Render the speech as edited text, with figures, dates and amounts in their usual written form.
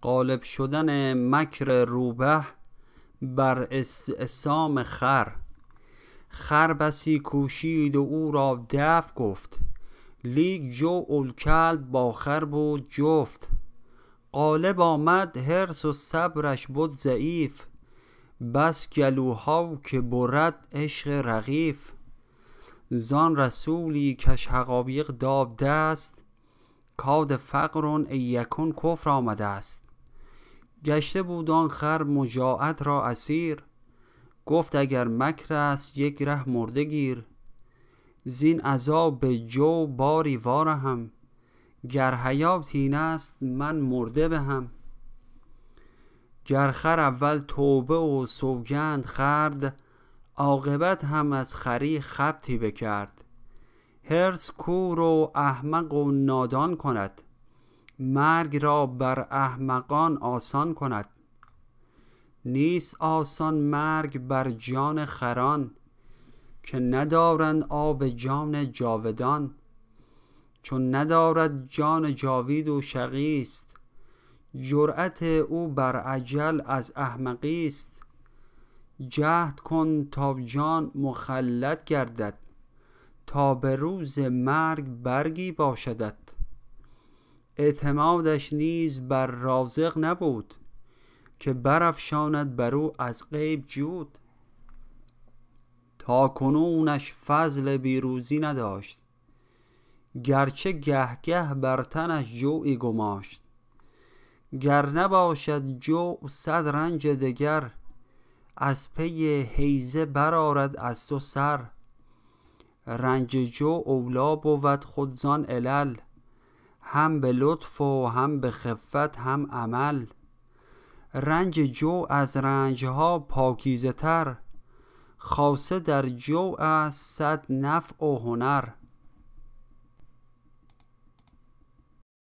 غالب شدن مکر روبه بر استعصام خر. خر بسی کوشید و او را دفع گفت، لیک جو الکلب با خر بود جفت. غالب آمد حرص و صبرش بود ضعیف، بس گلوها که برد عشق رغیف. زان رسولی کش حقایق داد دست، کاد فقر یکون کفر آمده است. گشته بود آن خر مجاعت را اسیر، گفت اگر مکر است یک ره مرده گیر. زین عذاب جو باری وارهم، گر حیات این است من مرده بهم. گر خر اول توبه و سوگند خورد، عاقبت هم از خری خبطی بکرد. حرص کور و احمق و نادان کند، مرگ را بر احمقان آسان کند. نیست آسان مرگ بر جان خران، که ندارند آب جان جاودان. چون ندارد جان جاوید و شقی است، جرأت او بر اجل از احمقی است. جهد کن تا جان مخلد گردد، تا به روز مرگ برگی باشدت. اعتمادش نیز بر رازق نبود، که برافشاند بر او از غیب جود. تا کنونش فضل بیروزی نداشت، گرچه گه گه بر تنش جوعی گماشت. گر نباشد جو صد رنج دگر، از پی هیزه برآرد از تو سر. رنج جو اولی بود خود زان علل، هم به لطف و هم به خفت هم عمل. رنج جو از رنجها پاکیزه تر، خاصه در جو است صد نفع و هنر.